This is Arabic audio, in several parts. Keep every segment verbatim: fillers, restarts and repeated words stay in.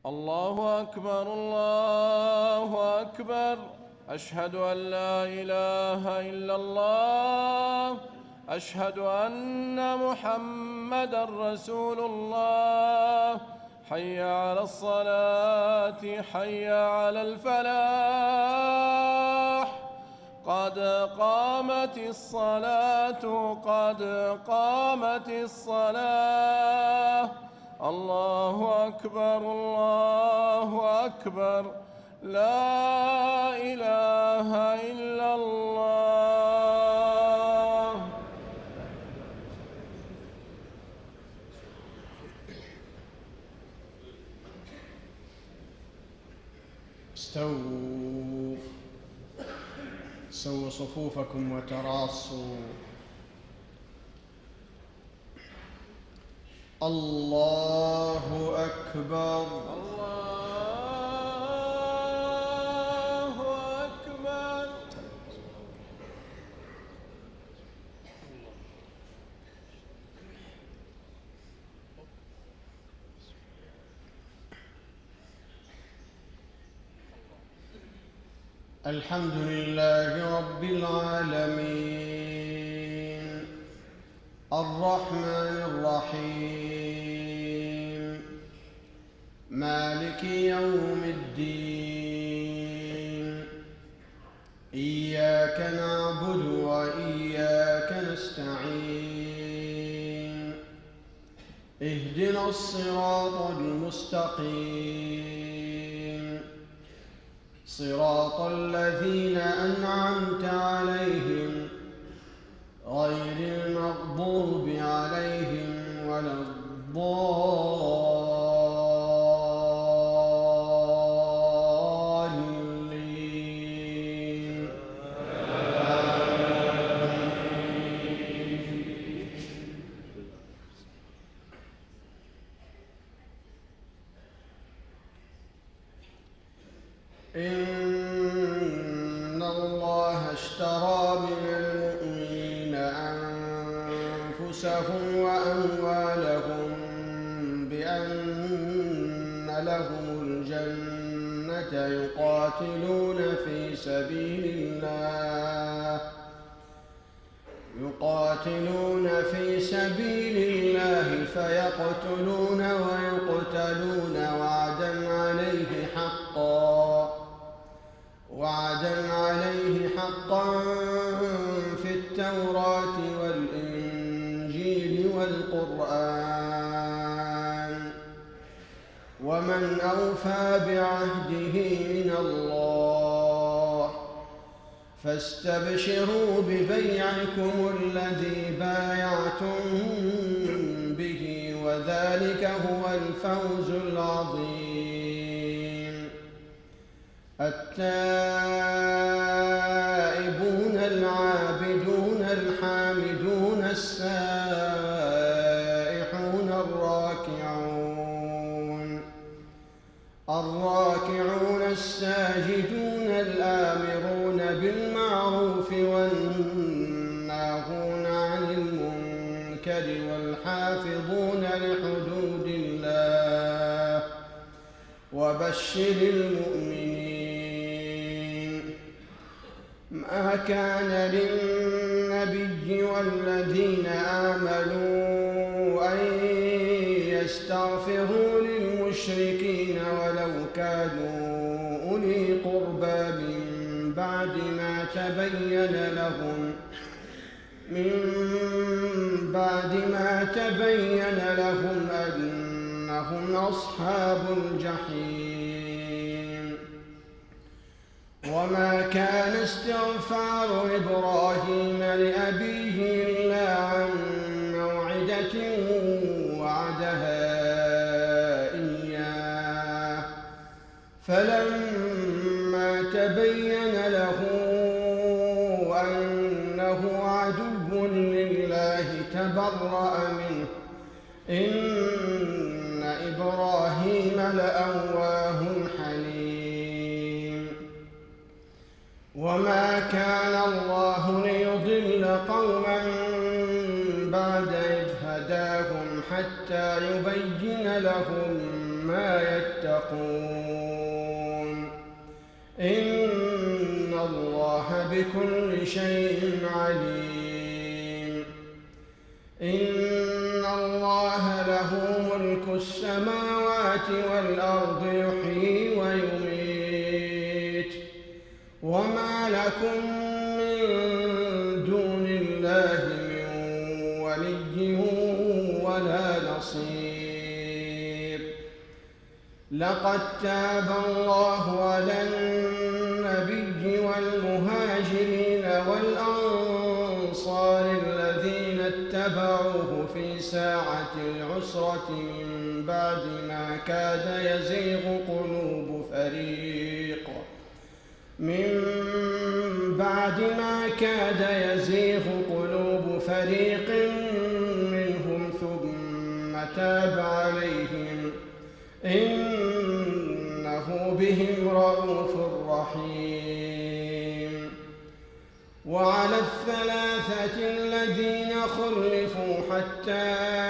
الله أكبر الله أكبر. أشهد أن لا إله إلا الله. أشهد أن محمدًا رسول الله. حي على الصلاة حي على الفلاح. قد قامت الصلاة قد قامت الصلاة. الله أكبر الله أكبر. لا إله إلا الله. استووا سووا صفوفكم وتراصوا. الله أكبر الله أكبر. الحمد لله رب العالمين الرحمن الرحيم مالك يوم الدين. إياك نعبد وإياك نستعين. اهدنا الصراط المستقيم صراط الذين أنعمت عليهم غير المغضوب عليهم ولا الضالين. إن الله اشترى من المؤمنين أنفسهم وأموالهم بأن لهم الجنة يقاتلون في سبيل الله يقاتلون في سبيل الله فيقتلون ويقتلون وعدا عليه حقا وعدا عليه حقا في التوراة والإنجيل والقرآن. ومن أوفى بعهده من الله فاستبشروا ببيعكم الذي بايعتم به وذلك هو الفوز العظيم. التائبون العابدون الحامدون السائحون الراكعون الراكعون الساجدون الآمرون بالمعروف والناهون عن المنكر والحافظون لحدود الله وبشر المؤمنين. ما كان للنبي والذين آمنوا أن يستغفروا للمشركين ولو كانوا أولي قربى من بعد ما تبين لهم من بعد ما تبين لهم أنهم أصحاب الجحيم. وما كان استغفار إبراهيم لأبيه إلا عن موعدة وعدها إياه فلما تبين له أنه عدو لله تبرأ منه. إن إبراهيم لأواه حليم. وما كان الله ليضل قوما بعد إذ هداهم حتى يبين لهم ما يتقون إن الله بكل شيء عليم. إن الله له ملك السماوات والأرض يحيي ويميت وما لكم من دون الله من ولي ولا نصير. لقد تاب الله على النبي والمهاجرين والأنصار الذين اتبعوه في ساعة العسرة من بعد ما كاد يزيغ قلوب فريق من بعد ما كاد يزيغ قلوب فريق منهم ثم تاب عليهم إنه بهم رءوف رحيم. وعلى الثلاثة الذين خلفوا حتى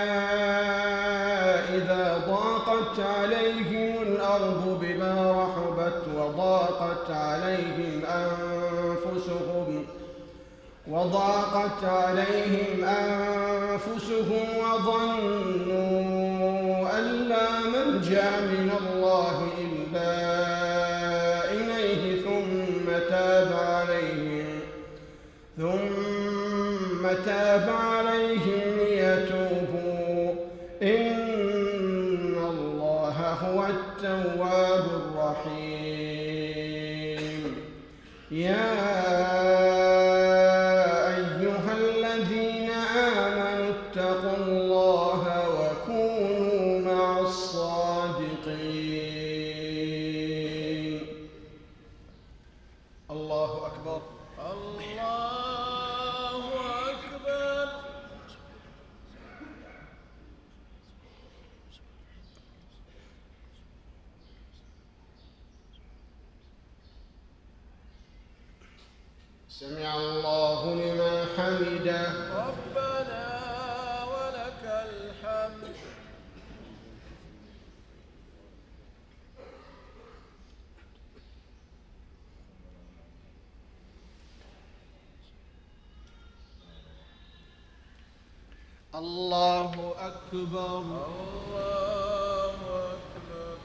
إذا ضاقت عليهم الأرض بما رحبت وضاقت عليهم أنفسهم وضاقت عليهم أنفسهم وظنوا أن لا ملجأ من الله إلا إليه ثم تاب عليهم ثم تاب عليهم ليتوبوا إن الله هو التواب الرحيم. يا أيها الذين آمنوا اتقوا الله وكونوا مع الصادقين. الله أكبر. الله أكبر. سمع الله لمن حمده. ربنا ولك الحمد. الله أكبر. الله أكبر.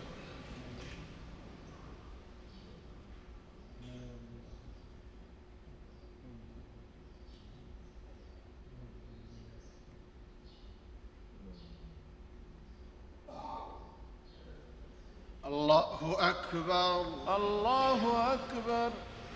الله أكبر. الله أكبر.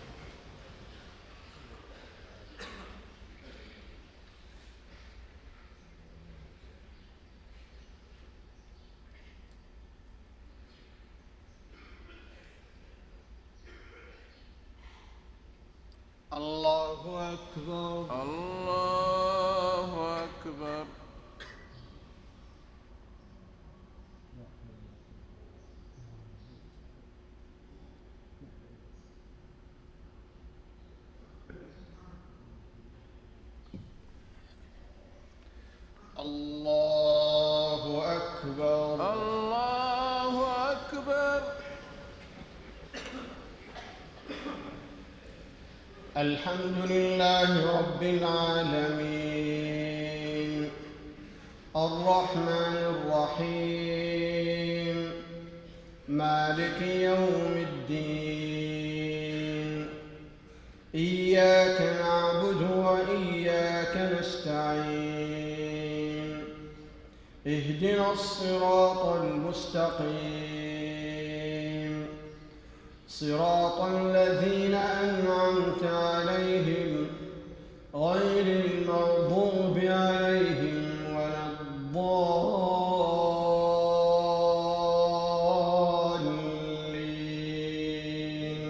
الله أكبر. الله أكبر. الله أكبر. الله أكبر. الحمد لله رب العالمين الرحمن الرحيم مالك يوم الدين. إياك نعبد وإياك نستعين. اهدنا الصراط المستقيم صراط الذين أنعمت عليهم غير المغضوب عليهم ولا الضالين.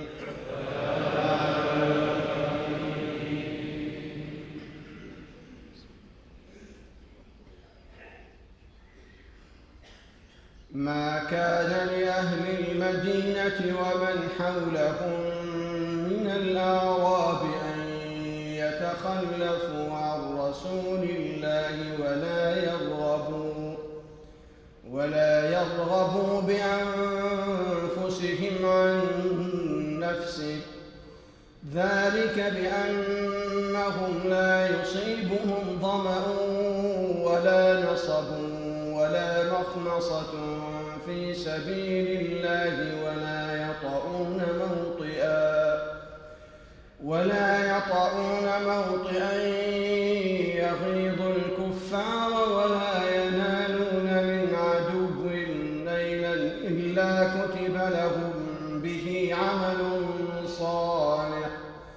ما كان لأهل المدينة ومن حولهم من الأعراب أن يتخلفوا عن رسول الله ولا يرغبوا ولا يرغبوا بأنفسهم عن نفسه، ذلك بأنهم لا يصيبهم ظمأ ولا نصب ولا مخمصة في سبيل الله ولا يطؤون موطئا ولا يطؤون موطئا يغيظ الكفار ولا ينالون من عدو نيلا إلا كتب لهم به عمل صالح،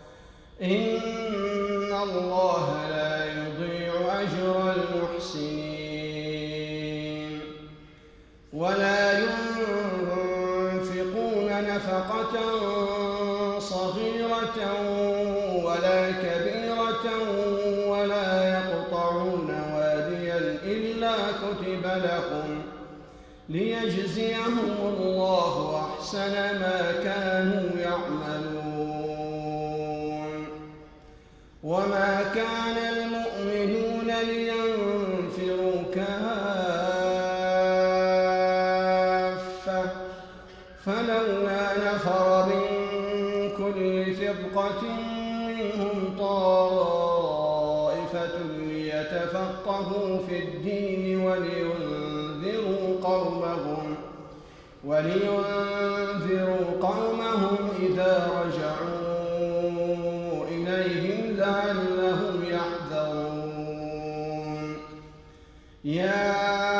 إن الله لا يضيع أجر المحسنين. ولا ينفقون نفقة صغيرة ولا كبيرة ولا يقطعون واديا إلا كتب لهم ليجزيهم الله أحسن ما كانوا يعملون. وما كان المؤمنون لينفروا كافة فلولا نفر من كل فرقة منهم طائفة ليتفقهوا في الدين ولينذروا قومهم ولينذروا قومهم إذا رجعوا إليهم لعلهم يحذرون. يا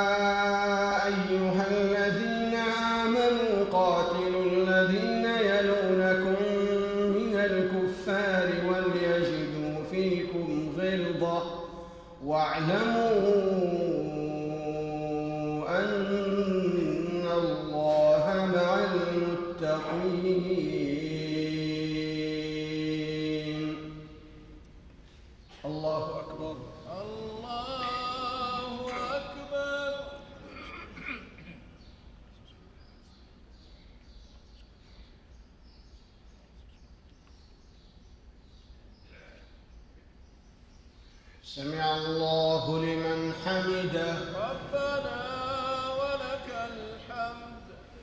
أيها الذين آمنوا قاتلوا الذين يلونكم من الكفار وليجدوا فيكم غلظة واعلموا أن الله مع المتقين. الله أكبر. الله أكبر. سمع الله لمن حمده. ربنا ولك الحمد.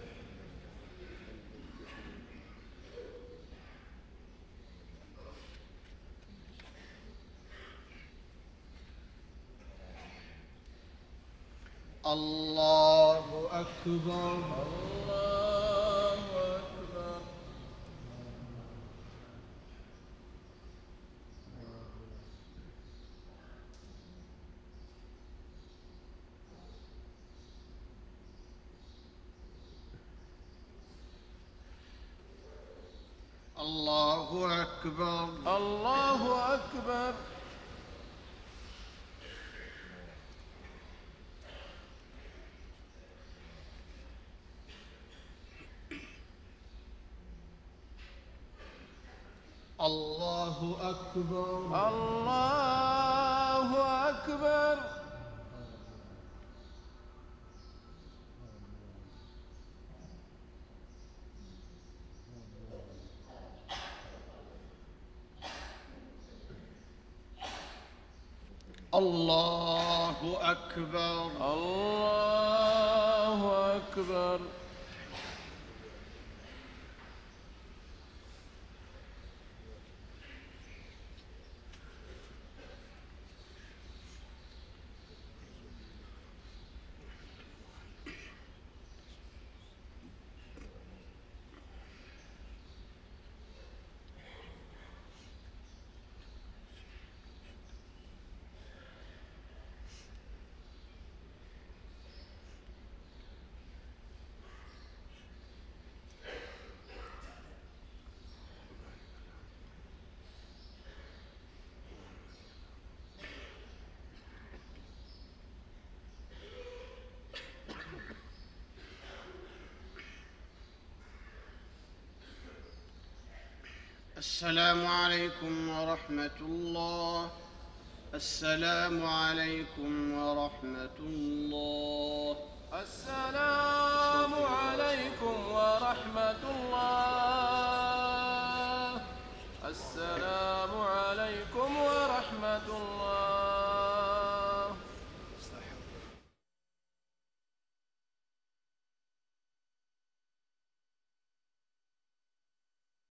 الله أكبر. الله أكبر. الله أكبر. الله أكبر. الله أكبر. الله أكبر. الله أكبر. الله أكبر. السلام عليكم ورحمة الله. السلام عليكم ورحمة الله. السلام